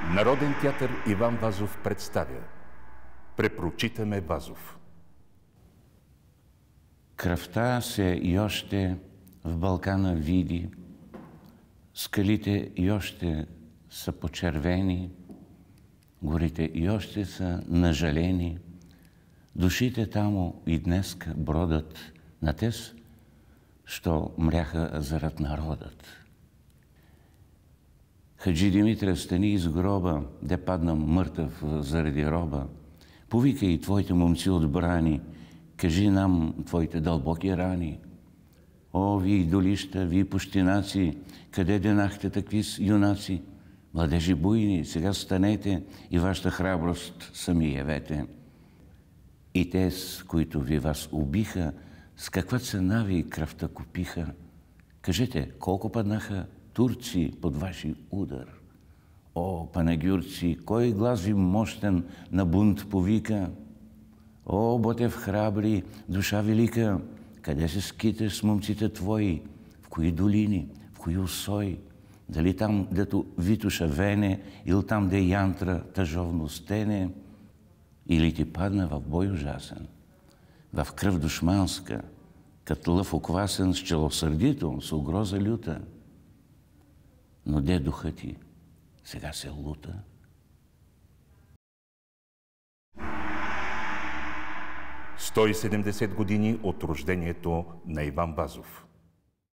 Народен театър Иван Вазов представя Препрочитаме Вазов. Кръвта се и още в Балкана види, скалите и още са почервени, горите и още са нажалени, душите тамо и днеска бродат на тез, що мряха зарад народът. Хаджи Димитре, стани из гроба, де падна мъртъв заради роба. Повикай и твоите момци отбрани, кажи нам твоите дълбоки рани. О, вие идолища, вие пущинаци, къде денахте такви юнаци? Младежи буйни, сега станете и вашата храброст сами явете. И те, с които ви вас убиха, с каква цена ви кръвта купиха? Кажете, колко паднаха турци под ваши удар? О, панагюрци, кой глас ви мощен на бунт повика? О, Ботев храбри, душа велика, къде се скиташ с момците твои? В кои долини, в кои усои? Дали там, дето Витуша вене, или там, де янтра тъжовно стене? Или ти падна в бой ужасен, в кръв душманска, като лъв оквасен с челосърдито, с угроза люта? Но де духа ти сега се лута? 170 години от рождението на Иван Вазов.